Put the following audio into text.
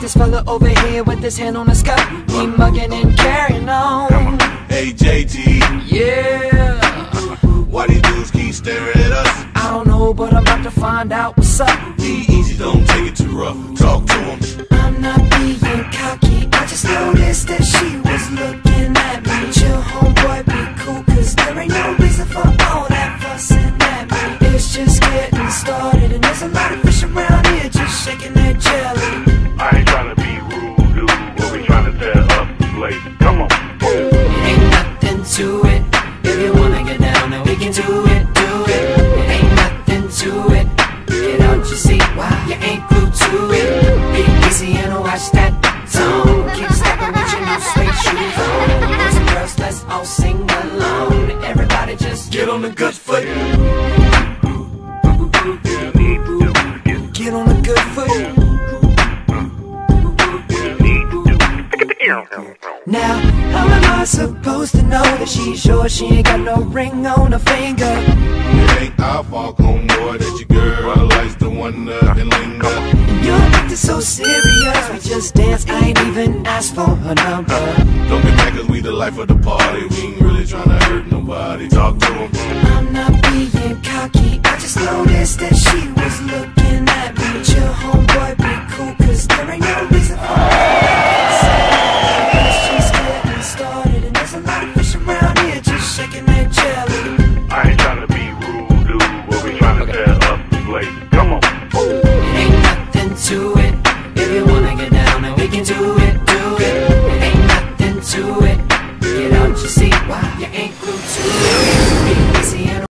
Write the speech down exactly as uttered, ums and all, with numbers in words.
this fella over here with his hand on his cup. He mugging and carrying on. Hey J T, Yeah. why these dudes keep staring at us? I don't know, but I'm about to find out what's up. Be easy, don't take it too rough. Talk to him. I'm not being cocky, I just noticed that she was looking at me. Chill, homeboy, be cool, cause there ain't no reason for all that fussing at me. It's just getting started, and there's a lot of fish around here just shaking their jelly. I ain't tryna be rude, dude, but we tryna tear up the place. Come on. It ain't nothing to it. If you wanna get down, then we can do it, do it. It ain't nothing to it. Get out your seat, why you ain't glued to it. Be easy and watch that tone. Keep stepping with your new suede shoes on. Boys and girls, let's all sing along. Everybody just Get on the good foot. get on the good foot. Now, how am I supposed to know that she's yours? She ain't got no ring on her finger. It ain't our fault, homeboy, that your girl likes to wonder and linger. And you're acting so serious. We just danced, I ain't even asked for her number. Don't get mad cause we the life of the party. We ain't really tryna hurt nobody. Talk to him. I'm not being cocky, I just noticed that she was looking at me. Chill, homeboy, be cool, cause there ain't no reason for it's just getting started, and there's a lot of fish around here just shaking their jelly. I ain't tryna be rude, dude, but we tryna tear up the place. Come on. It ain't nothing to it. If you wanna get down, then we can do it, do it. It ain't nothing to it. Get out your seat, why you ain't